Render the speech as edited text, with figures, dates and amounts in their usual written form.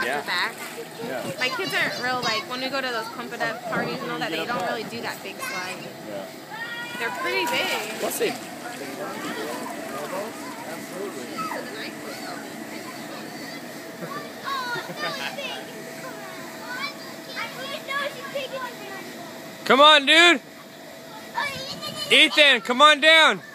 the back. Yeah. My kids aren't real, like, when we go to those pump it up parties and all that, they don't really do that big slide. Yeah. They're pretty big. Let's see. Come on, dude. Ethan, come on down.